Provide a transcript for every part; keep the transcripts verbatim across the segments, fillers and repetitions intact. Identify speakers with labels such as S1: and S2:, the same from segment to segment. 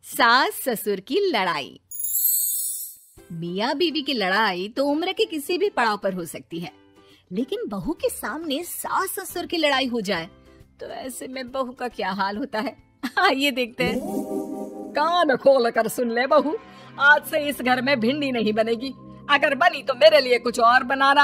S1: सास ससुर की लड़ाई। मियाँ बीवी की लड़ाई तो उम्र के किसी भी पड़ाव पर हो सकती है, लेकिन बहू के सामने सास ससुर की लड़ाई हो जाए तो ऐसे में बहू का क्या हाल होता है, आइए देखते हैं।
S2: कान खोल कर सुन ले बहू, आज से इस घर में भिंडी नहीं बनेगी। अगर बनी तो मेरे लिए कुछ और बनाना।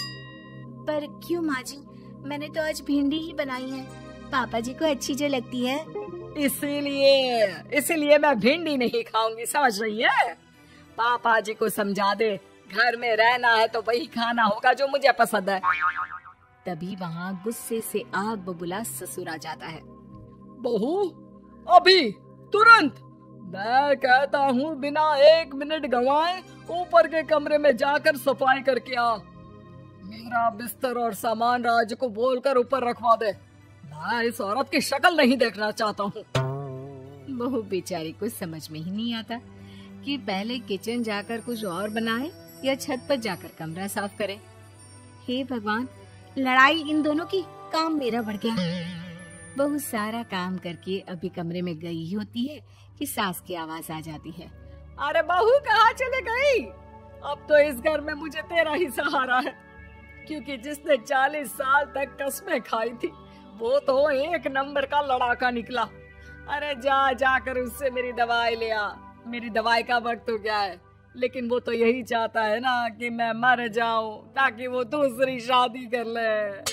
S1: पर क्यों माँ जी, मैंने तो आज भिंडी ही बनाई है, पापा जी को अच्छी जो लगती है।
S2: इसीलिए इसीलिए मैं भिंडी नहीं खाऊंगी, समझ रही है? पापा जी को समझा दे, घर में रहना है तो वही खाना होगा जो मुझे पसंद है।
S1: तभी वहाँ गुस्से से आग बबूला ससुर आ जाता है।
S2: बहू, अभी तुरंत मैं कहता हूँ बिना एक मिनट गंवाए ऊपर के कमरे में जाकर सफाई करके आ। मेरा बिस्तर और सामान राज को बोलकर ऊपर रखवा दे। मैं इस औरत की शक्ल नहीं देखना चाहता हूँ।
S1: बहू बेचारी को समझ में ही नहीं आता कि पहले किचन जाकर कुछ और बनाए या छत पर जाकर कमरा साफ करे। हे भगवान, लड़ाई इन दोनों की, काम मेरा बढ़ गया। बहू सारा काम करके अभी कमरे में गई ही होती है कि सास की आवाज आ जाती है।
S2: अरे बहू, कहाँ चले गई? अब तो इस घर में मुझे तेरा ही सहारा है, क्योंकि जिसने चालीस साल तक कसमें खाई थी वो तो एक नंबर का लड़ाका निकला। अरे जा जाकर उससे मेरी दवाई ले आ। मेरी दवाई का वक्त हो गया है, लेकिन वो तो यही चाहता है ना कि मैं मर जाऊं ताकि वो दूसरी शादी कर ले।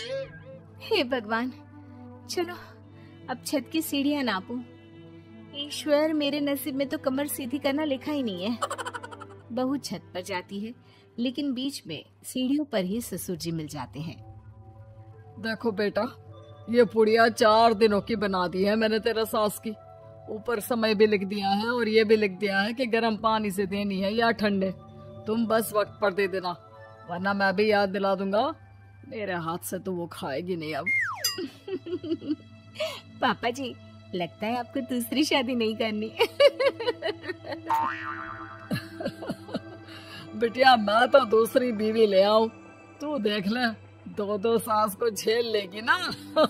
S1: हे भगवान, चलो अब छत की सीढ़ियां नापूं। ईश्वर, मेरे नसीब में तो कमर सीधी करना लिखा ही नहीं है। बहू छत पर जाती है, लेकिन बीच में सीढ़ियों पर ही ससुर जी मिल जाते हैं।
S2: देखो बेटा, ये पुड़िया चार दिनों की बना दी है मैंने तेरा सास की। ऊपर समय भी लिख दिया है और ये भी लिख दिया है कि गर्म पानी से देनी है या ठंडे। तुम बस वक्त पर दे देना, वरना मैं भी याद दिला दूंगा। मेरे हाथ से तो वो खाएगी नहीं अब।
S1: पापा जी, लगता है आपको दूसरी शादी नहीं करनी।
S2: बिटिया, मैं तो दूसरी बीवी ले आऊं, तू देख ले, दो दो सास को झेल लेगी ना।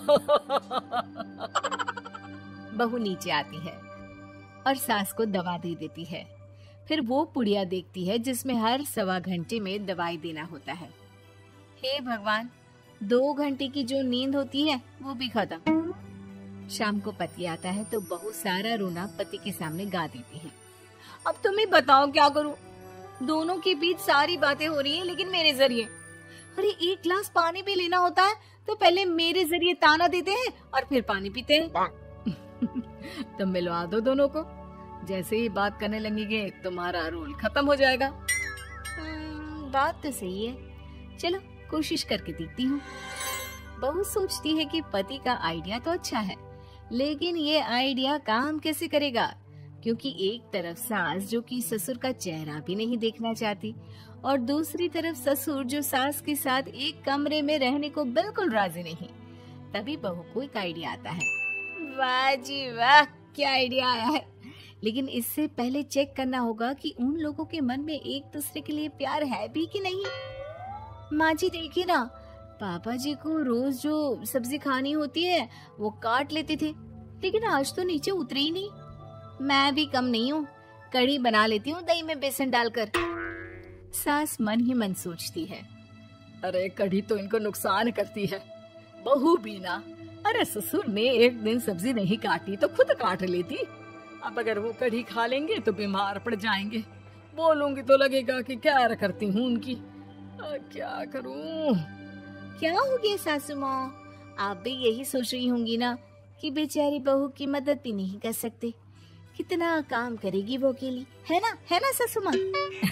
S1: बहू नीचे आती है और सास को दवा दे देती है। फिर वो पुड़िया देखती है जिसमें हर सवा घंटे में दवाई देना होता है। हे भगवान, दो घंटे की जो नींद होती है वो भी खत्म। शाम को पति आता है तो बहू सारा रोना पति के सामने गा देती है। अब तुम ही बताओ क्या करूं? दोनों के बीच सारी बातें हो रही है, लेकिन मेरे जरिए। अरे एक गिलास पानी भी लेना होता है तो पहले मेरे जरिए ताना देते हैं और फिर पानी पीते हैं। तुम मिलवा दो दोनों को, जैसे ही बात करने लगेंगे तुम्हारा रोल खत्म हो जाएगा। बात तो सही है, चलो कोशिश करके देखती हूँ। बहू सोचती है कि पति का आइडिया तो अच्छा है, लेकिन ये आइडिया काम कैसे करेगा, क्योंकि एक तरफ सास जो कि ससुर का चेहरा भी नहीं देखना चाहती और दूसरी तरफ ससुर जो सास के साथ एक कमरे में रहने को बिल्कुल राजी नहीं। तभी बहू को एक आइडिया आता है। वाह जी वाह, क्या आइडिया आया है, लेकिन इससे पहले चेक करना होगा कि उन लोगों के मन में एक दूसरे के लिए प्यार है भी कि नहीं। माँ जी देखिए ना, पापा जी को रोज जो सब्जी खानी होती है वो काट लेते थे, लेकिन आज तो नीचे उतरे ही नहीं। मैं भी कम नहीं हूँ, कढ़ी बना लेती हूँ दही में बेसन डालकर। सास मन ही मन सोचती है,
S2: अरे कढ़ी तो इनको नुकसान करती है, बहू भी ना। अरे ससुर ने एक दिन सब्जी नहीं काटी तो खुद काट लेती। अब अगर वो कढ़ी खा लेंगे तो बीमार पड़ जाएंगे। बोलूंगी तो लगेगा कि क्या करती हूँ उनकी। आ, क्या करूँ?
S1: क्या हो गया सासू माँ? आप भी यही सोच रही होंगी ना कि बेचारी बहू की मदद भी नहीं कर सकते। कितना काम करेगी वो अकेली, है ना, है ना सासू माँ?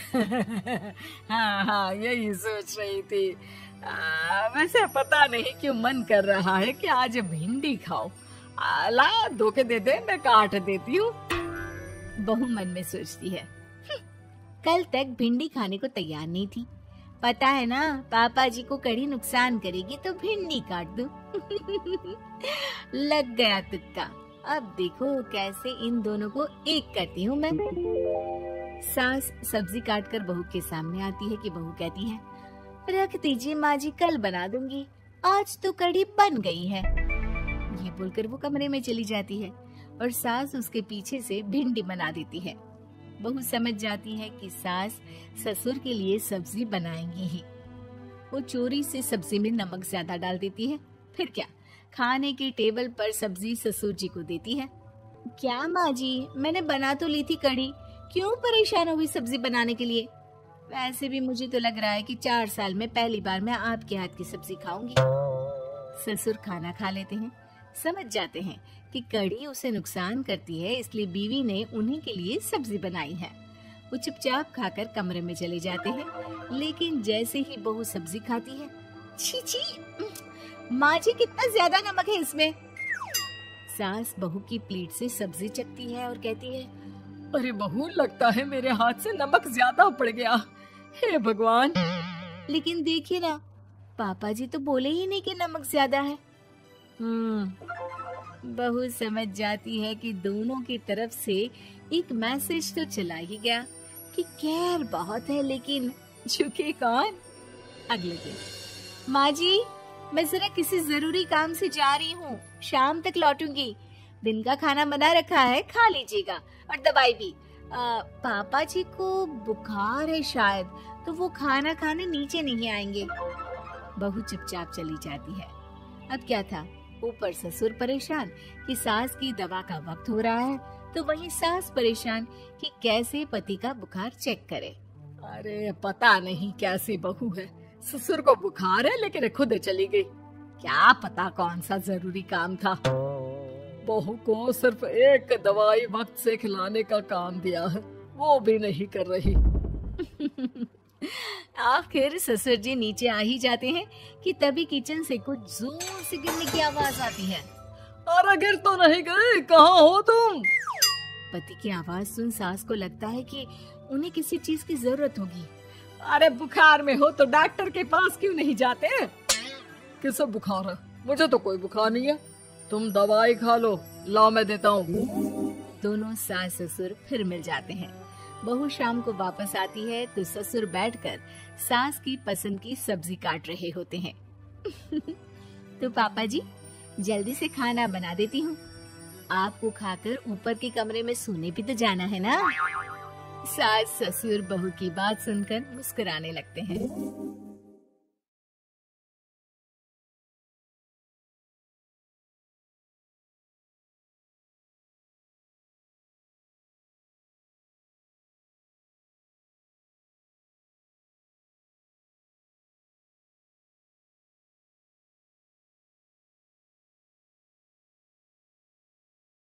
S2: हाँ हाँ, यही सोच रही थी। आ, वैसे पता नहीं क्यों मन कर रहा है कि आज भिंडी खाओ। आ, ला दो के दे दे, मैं काट देती हूँ।
S1: बहू मन में सोचती है, कल तक भिंडी खाने को तैयार नहीं थी, पता है ना पापा जी को कड़ी नुकसान करेगी तो भिंडी काट दूं। लग गया तुक्का। अब देखो कैसे इन दोनों को एक करती हूँ मैं। सास सब्जी काटकर बहू के सामने आती है कि बहू कहती है, रख दीजिए माँ जी, कल बना दूंगी, आज तो कढ़ी बन गई है। ये बोलकर वो कमरे में चली जाती है और सास उसके पीछे से भिंडी बना देती है। बहू समझ जाती है कि सास ससुर के लिए सब्जी बनाएंगी ही। वो चोरी से सब्जी में नमक ज्यादा डाल देती है। फिर क्या, खाने की टेबल पर सब्जी ससुर जी को देती है। क्या माँ जी, मैंने बना तो ली थी कढ़ी, क्यों परेशान हो गई सब्जी बनाने के लिए? वैसे भी मुझे तो लग रहा है कि चार साल में पहली बार मैं आपके हाथ की सब्जी खाऊंगी। ससुर खाना खा लेते हैं, समझ जाते हैं कि कढ़ी उसे नुकसान करती है, इसलिए बीवी ने उन्हीं के लिए सब्जी बनाई है। वो चुपचाप खाकर कमरे में चले जाते हैं, लेकिन जैसे ही बहू सब्जी खाती है, छी छी, माँ जी कितना ज्यादा नमक है इसमें। सास बहू की प्लेट से सब्जी चखती है और कहती है,
S2: अरे बहू, लगता है मेरे हाथ से नमक ज्यादा पड़ गया, हे भगवान।
S1: लेकिन देखिए ना, पापा जी तो बोले ही नहीं कि नमक ज्यादा है।
S2: हम्म
S1: बहू समझ जाती है कि दोनों की तरफ से एक मैसेज तो चला ही गया कि केयर बहुत है, लेकिन झुके कौन। अगले दिन, माँ जी, मैं जरा किसी जरूरी काम से जा रही हूँ, शाम तक लौटूंगी। दिन का खाना बना रखा है, खा लीजिएगा, और दवाई भी। आ, पापा जी को बुखार है शायद, तो वो खाना खाने नीचे नहीं आएंगे। बहू चुपचाप चली जाती है। अब क्या था, ऊपर ससुर परेशान कि सास की दवा का वक्त हो रहा है, तो वहीं सास परेशान कि कैसे पति का बुखार चेक करे।
S2: अरे पता नहीं कैसी बहू है, ससुर को बुखार है लेकिन खुद चली गई। क्या पता कौन सा जरूरी काम था। बहू को सिर्फ एक दवाई वक्त से खिलाने का काम दिया है, वो भी नहीं कर रही।
S1: आखिर ससुर जी नीचे आ ही जाते हैं कि तभी किचन से कुछ जोर से गिरने की आवाज आती है।
S2: अरे गिर तो नहीं गई, कहाँ हो तुम?
S1: पति की आवाज सुन सास को लगता है कि उन्हें किसी चीज की जरूरत होगी।
S2: अरे बुखार में हो तो डॉक्टर के पास क्यों नहीं जाते? किसे बुखार है? मुझे तो कोई बुखार नहीं है, तुम दवाई खा लो, लाओ मैं देता हूँ।
S1: दोनों सास ससुर फिर मिल जाते हैं। बहू शाम को वापस आती है तो ससुर बैठकर सास की पसंद की सब्जी काट रहे होते हैं। तो पापा जी, जल्दी से खाना बना देती हूँ, आपको खाकर ऊपर के कमरे में सोने भी तो जाना है ना। सास ससुर बहू की बात सुनकर मुस्कुराने लगते हैं।